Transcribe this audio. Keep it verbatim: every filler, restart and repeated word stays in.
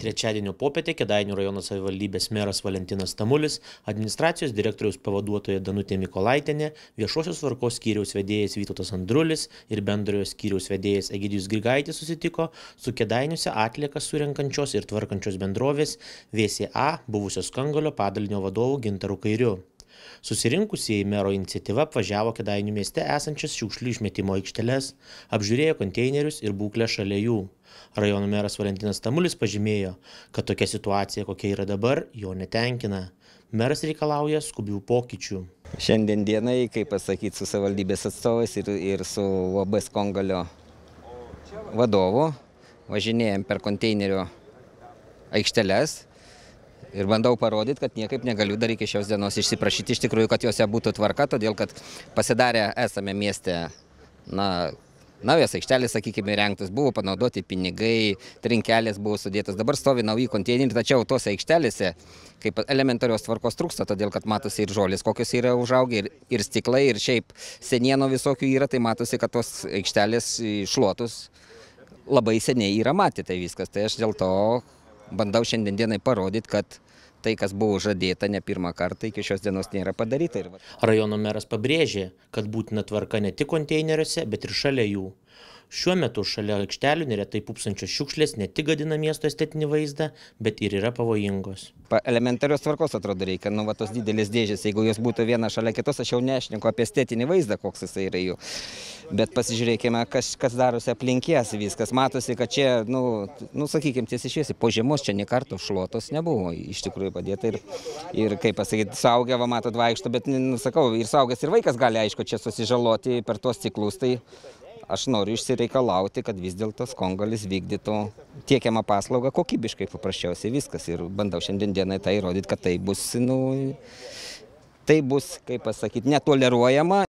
Trečiadienio popietę Kėdainių rajono savivaldybės meras Valentinas Tamulis, administracijos direktoriaus pavaduotoja Danutė Mykolaitienė, viešosios tvarkos skyriaus vedėjas Vytautas Andrulis ir bendrojo skyriaus vedėjas Egidijus Grigaitis susitiko su Kėdainiuose atliekas surenkančios ir tvarkančios bendrovės V S A buvusios Skangalio padalinio vadovu Gintaru Kairiu. Susirinkusieji mero iniciatyva apvažiavo Kėdainių mieste esančias šiukšlių išmetimo aikšteles, apžiūrėjo konteinerius ir būklę šalia jų. Rajono meras Valentinas Tamulis pažymėjo, kad tokia situacija, kokia yra dabar, jo netenkina. Meras reikalauja skubių pokyčių. Šiandien dienai, kaip pasakyti, su savivaldybės atstovais ir, ir su U A B Skangalio vadovu važinėjom per konteinerio aikšteles. Ir bandau parodyti, kad niekaip negaliu dar iki šios dienos išsiprašyti iš tikrųjų, kad jose būtų tvarka, todėl kad pasidarę esame mieste, na, naujas aikštelis, sakykime, įrengtas, buvo panaudoti pinigai, trinkelės buvo sudėtas, dabar stovi nauji konteineriai, tačiau tose aikštelėse kaip elementarios tvarkos trūksta, todėl kad matosi ir žolės, kokios yra užaugę, ir, ir stiklai, ir šiaip senienų visokių yra, tai matosi, kad tos aikštelės šluotus labai seniai yra matę tai viskas. Tai aš dėl to bandau šiandien dienai parodyti, kad tai, kas buvo žadėta ne pirmą kartą, iki šios dienos nėra padaryta. Rajono meras pabrėžė, kad būtina tvarka ne tik konteineriuose, bet ir šalia jų. Šiuo metu šalia aikštelių neretai pupsančios šiukšlės ne tik gadina miesto estetinį vaizdą, bet ir yra pavojingos. Elementarios tvarkos atrodo reikia, nu va tos didelės dėžės, jeigu jos būtų viena šalia kitos, aš jau nešneku apie estetinį vaizdą, koks jisai yra jų. Bet pasižiūrėkime, kas, kas darosi aplink jas viskas. Matosi, kad čia, nu, nu sakykime, tiesiai šviesiai, po žiemos čia nė karto šluotos nebuvo iš tikrųjų padėta. Ir, ir kaip pasakyti, suaugę, va matot, vaikšto, bet, nu, sakau, ir suaugęs ir vaikas gali, aišku, čia susižaloti per tuos ciklus. Tai aš noriu išsireikalauti, kad vis dėlto Skangalis vykdytų tiekiamą paslaugą kokybiškai, paprasčiausiai viskas. Ir bandau šiandien dienai tai įrodyti, kad tai bus, nu, tai bus, kaip pasakyti, netoleruojama.